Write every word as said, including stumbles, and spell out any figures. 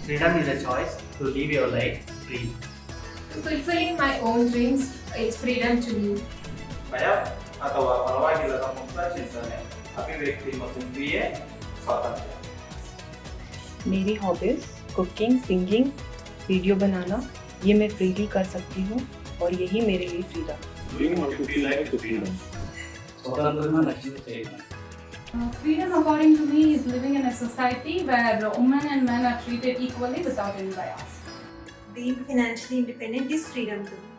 Freedom is a choice to live your life free. Fulfilling my own dreams, it's freedom to live. ಭಯ ಅಥವಾ ಪರವಾಗಿಲ್ಲದ ಮುಕ್ತ ಚಿಂತನೆ ಅಭಿವ್ಯಕ್ತಿ ಮತ್ತು ಕ್ರಿಯೆ ಸ್ವಾತಂತ್ರ್ಯ. मेरी हॉबीज कुकिंग, सिंगिंग, वीडियो बनाना, ये मैं फ्रीली कर सकती हूँ और यही मेरे लिए freedom. Doing what you feel like is freedom. स्वतंत्रता नचिंది చేయడం. Uh, freedom, according to me, is living in a society where women and men are treated equally without any bias. Being financially independent is freedom too.